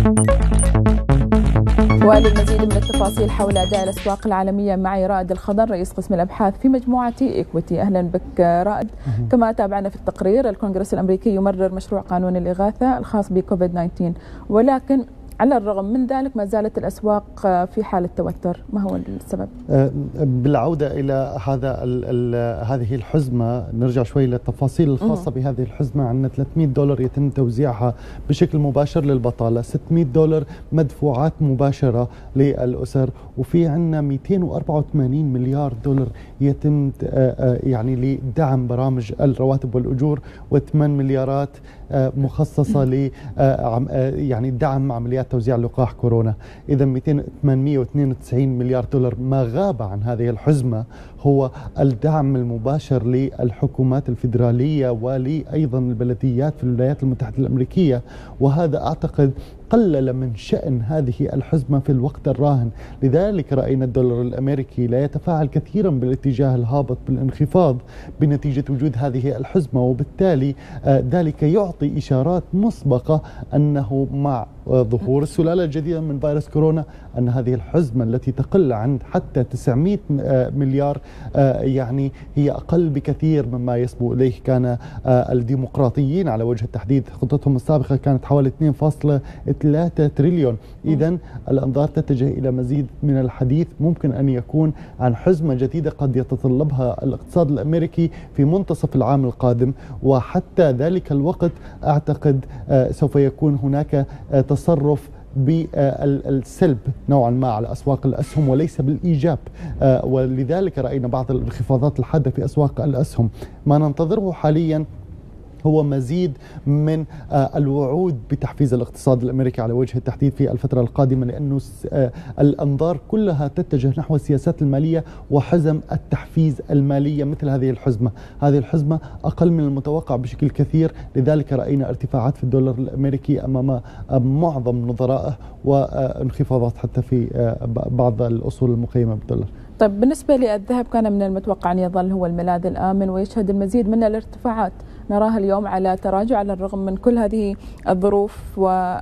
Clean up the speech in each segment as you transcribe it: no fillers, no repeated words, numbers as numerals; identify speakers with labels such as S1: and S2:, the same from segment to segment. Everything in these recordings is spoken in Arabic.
S1: وللمزيد من التفاصيل حول أداء الأسواق العالمية معي رائد الخضر رئيس قسم الأبحاث في مجموعة إيكويتي. أهلا بك رائد. كما تابعنا في التقرير، الكونغرس الأمريكي يمرر مشروع قانون الإغاثة الخاص بكوفيد 19، ولكن على الرغم من ذلك ما زالت الأسواق في حالة توتر. ما هو السبب؟
S2: بالعودة إلى هذه الحزمة، نرجع شوي للتفاصيل الخاصة بهذه الحزمة. عندنا $300 يتم توزيعها بشكل مباشر للبطالة، $600 مدفوعات مباشرة للأسر، وفي عندنا $284 مليار يتم يعني لدعم برامج الرواتب والأجور، و8 مليارات مخصصة ل يعني دعم عمليات توزيع لقاح كورونا. إذا $892 مليار. ما غاب عن هذه الحزمة هو الدعم المباشر للحكومات الفيدرالية ولأيضا البلديات في الولايات المتحدة الأمريكية، وهذا أعتقد قلل من شأن هذه الحزمة في الوقت الراهن. لذلك رأينا الدولار الأمريكي لا يتفاعل كثيرا بالاتجاه الهابط بالانخفاض بنتيجة وجود هذه الحزمة، وبالتالي ذلك يعطي إشارات مسبقة أنه مع ظهور السلالة الجديدة من فيروس كورونا أن هذه الحزمة التي تقل عن حتى 900 مليار يعني هي أقل بكثير مما يسبق إليه. كان الديمقراطيين على وجه التحديد خطتهم السابقة كانت حوالي 2.3 تريليون. إذن الأنظار تتجه إلى مزيد من الحديث، ممكن أن يكون عن حزمة جديدة قد يتطلبها الاقتصاد الأمريكي في منتصف العام القادم، وحتى ذلك الوقت أعتقد سوف يكون هناك تصرف بالسلب نوعا ما على أسواق الأسهم وليس بالإيجاب، ولذلك رأينا بعض الانخفاضات الحادة في أسواق الأسهم. ما ننتظره حاليا هو مزيد من الوعود بتحفيز الاقتصاد الأمريكي على وجه التحديد في الفترة القادمة، لأنه الأنظار كلها تتجه نحو السياسات المالية وحزم التحفيز المالية. مثل هذه الحزمة أقل من المتوقع بشكل كثير، لذلك رأينا ارتفاعات في الدولار الأمريكي أمام معظم نظرائه وانخفاضات حتى في بعض الأصول المقيمة بالدولار.
S1: طيب، بالنسبة للذهب كان من المتوقع أن يظل هو الملاذ الآمن ويشهد المزيد من الارتفاعات، نراها اليوم على تراجع على الرغم من كل هذه الظروف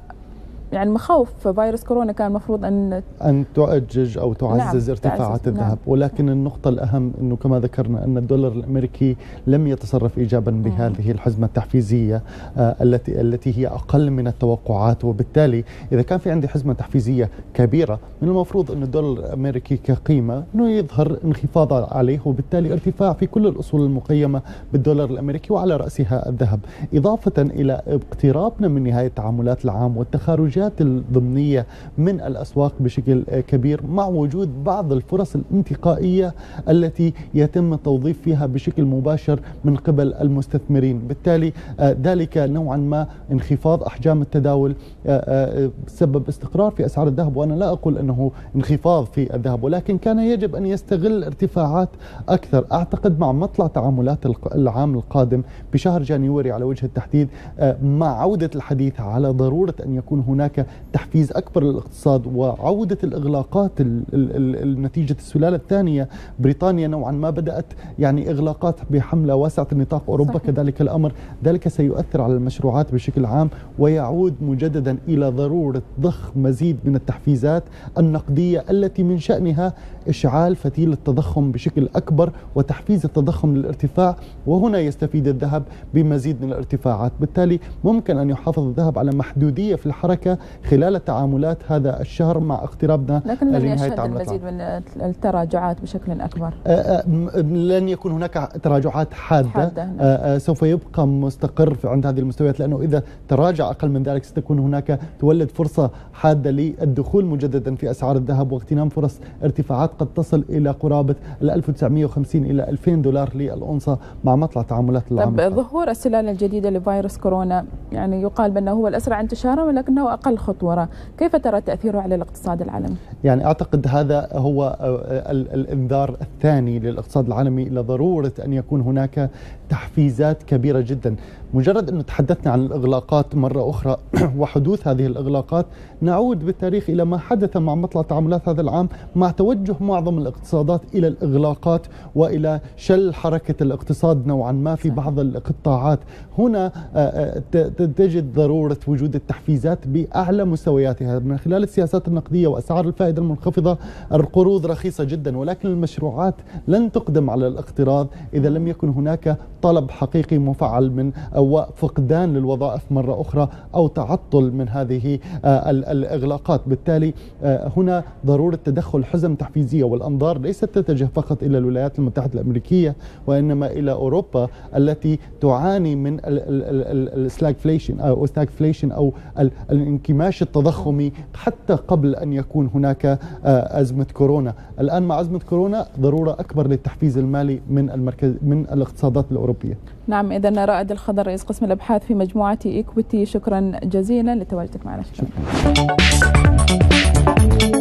S1: يعني مخاوف فيروس كورونا كان المفروض أن
S2: تؤجج أو تعزز ارتفاعات الذهب. ولكن النقطة الأهم أنه كما ذكرنا أن الدولار الأمريكي لم يتصرف إيجابا بهذه الحزمة التحفيزية التي هي أقل من التوقعات، وبالتالي إذا كان في عندي حزمة تحفيزية كبيرة من المفروض أن الدولار الأمريكي كقيمة أنه يظهر انخفاض عليه، وبالتالي ارتفاع في كل الأصول المقيمة بالدولار الأمريكي وعلى رأسها الذهب. إضافة إلى اقترابنا من نهاية تعاملات العام والتخارجات الضمنية من الأسواق بشكل كبير، مع وجود بعض الفرص الانتقائية التي يتم التوظيف فيها بشكل مباشر من قبل المستثمرين. بالتالي ذلك نوعا ما انخفاض أحجام التداول سبب استقرار في أسعار الذهب. وأنا لا أقول أنه انخفاض في الذهب، ولكن كان يجب أن يستغل ارتفاعات أكثر. أعتقد مع مطلع تعاملات العام القادم بشهر جانيوري على وجه التحديد، مع عودة الحديث على ضرورة أن يكون هناك تحفيز أكبر للاقتصاد وعودة الإغلاقات نتيجة السلالة الثانية. بريطانيا نوعا ما بدأت يعني إغلاقات بحملة واسعة النطاق، أوروبا صحيح. كذلك الأمر، ذلك سيؤثر على المشروعات بشكل عام ويعود مجددا إلى ضرورة ضخ مزيد من التحفيزات النقدية التي من شأنها إشعال فتيل التضخم بشكل أكبر وتحفيز التضخم للارتفاع، وهنا يستفيد الذهب بمزيد من الارتفاعات. بالتالي ممكن أن يحافظ الذهب على محدودية في الحركة خلال تعاملات هذا الشهر مع اقترابنا
S1: لكن لن يشهد المزيد من التراجعات بشكل أكبر.
S2: لن يكون هناك تراجعات حادة. سوف يبقى مستقر عند هذه المستويات، لأنه إذا تراجع أقل من ذلك ستكون هناك تولد فرصة حادة للدخول مجددا في أسعار الذهب واغتنام فرص ارتفاعات قد تصل إلى قرابة $1950 إلى $2000 للأونصة مع مطلع تعاملات العام.
S1: طب ظهور السلالة الجديدة لفيروس كورونا يعني يقال بأنه هو الأسرع انتشارا ولكنه أقل خطورة، كيف ترى تأثيره على الاقتصاد العالمي؟ يعني
S2: أعتقد هذا هو الإنذار الثاني للاقتصاد العالمي إلى ضرورة أن يكون هناك تحفيزات كبيرة جدا. مجرد أنه تحدثنا عن الإغلاقات مرة أخرى وحدوث هذه الإغلاقات، نعود بالتاريخ إلى ما حدث مع مطلع تعاملات هذا العام، مع توجه معظم الاقتصادات إلى الإغلاقات وإلى شل حركة الاقتصاد نوعا ما في بعض القطاعات. هنا تجد ضرورة وجود التحفيزات أعلى مستوياتها من خلال السياسات النقدية وأسعار الفائدة المنخفضة. القروض رخيصة جدا، ولكن المشروعات لن تقدم على الاقتراض إذا لم يكن هناك طلب حقيقي مفعل من أو فقدان للوظائف مرة أخرى أو تعطل من هذه الإغلاقات. بالتالي هنا ضرورة تدخل حزم تحفيزية، والأنظار ليست تتجه فقط إلى الولايات المتحدة الأمريكية وإنما إلى أوروبا التي تعاني من الستاغفليشن أو الانكماش التضخمي حتى قبل أن يكون هناك أزمة كورونا. الآن مع أزمة كورونا ضرورة أكبر للتحفيز المالي من الاقتصادات الأوروبية.
S1: نعم، إذن رائد الخضر رئيس قسم الأبحاث في مجموعة إيكويتي، شكرا جزيلا لتواجدك معنا. شكرا.